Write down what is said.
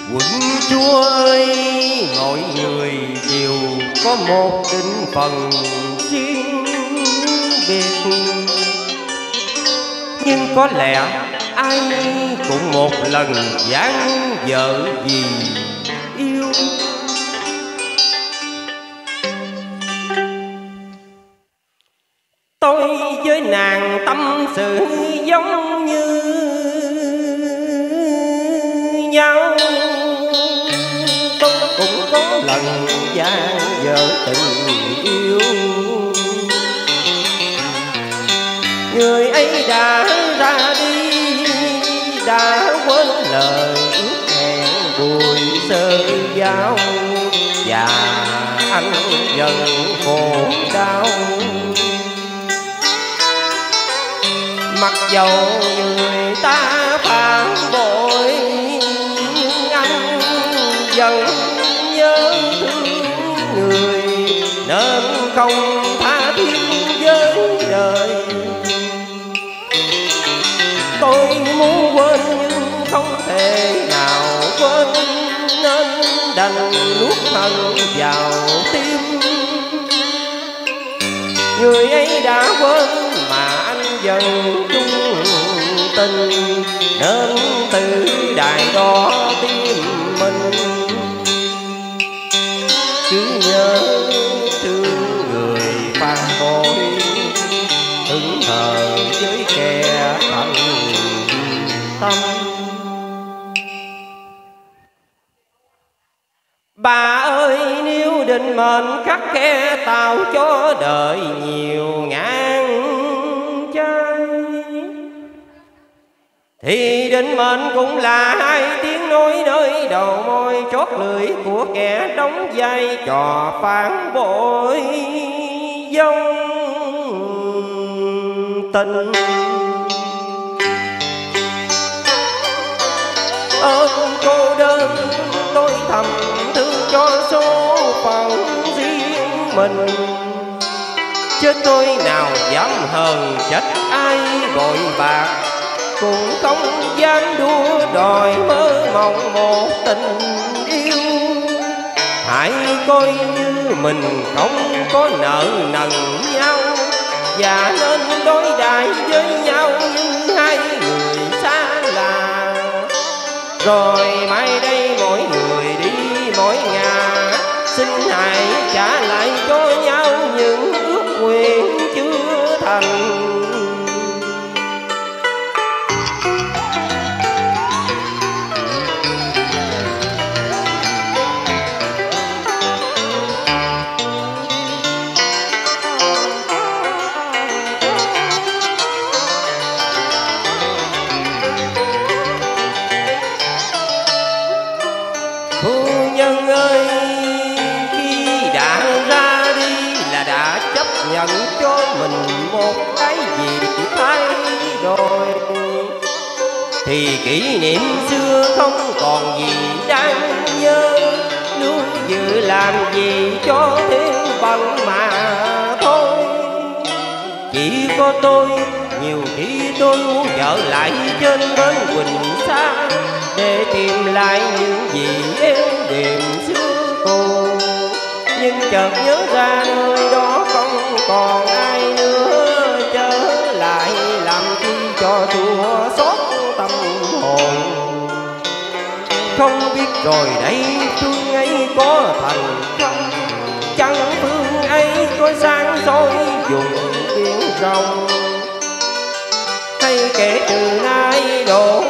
Quận chúa ơi, mọi người đều có một định phần riêng biệt, nhưng có lẽ ai cũng một lần dáng vợ vì yêu. Tôi với nàng tâm sự giống như nhau, tôi cũng có lần dáng vợ tình yêu. Người ấy đã ra đi, đã quên lời ước hẹn buổi sơ giao, và anh vẫn khổ đau. Mặc dầu người ta phản bội, nhưng anh vẫn nhớ thương người, nên không tha thiết với đời. Tôi muốn quên nhưng không thể nào quên, nên đành nuốt hận vào tim. Người ấy đã quên mà anh vẫn chung tình, nên từ đài đó tim mình cứ nhớ thương người phản bội, hững hờ với kẻ thành tâm. Bà ơi, nếu định mệnh khắc khe tạo cho đời nhiều ngàn trai, thì định mệnh cũng là hai tiếng nói nơi đầu môi chót lưỡi của kẻ đóng vai trò phản bội dông tình. Ơn cô đơn tôi thầm thương cho số phận riêng mình, chứ tôi nào dám hờn trách ai bội bạc, cũng không dám đua đòi mơ mộng một tình yêu. Hãy coi như mình không có nợ nần nhau, và nên đối đãi với nhau như hai người xa lạ. Rồi mai đây mỗi người đi mỗi ngả, xin hãy trả lại cho nhau những ước nguyện chưa thành. Phu nhân ơi, khi đã ra đi là đã chấp nhận cho mình một cái gì thay đổi, thì kỷ niệm xưa không còn gì đáng nhớ, nuôi dự làm gì cho thêm bằng mà thôi. Chỉ có tôi, nhiều khi tôi muốn trở lại trên bến Quỳnh Sa, để tìm lại những gì êm đềm xưa cũ. Nhưng chợt nhớ ra nơi đó không còn ai nữa, trở lại làm chi cho chua xót tâm hồn. Không biết rồi đây phương ấy có thành không, chẳng phương ấy có sáng soi vùng biển rộng, hay kể từ nay đổ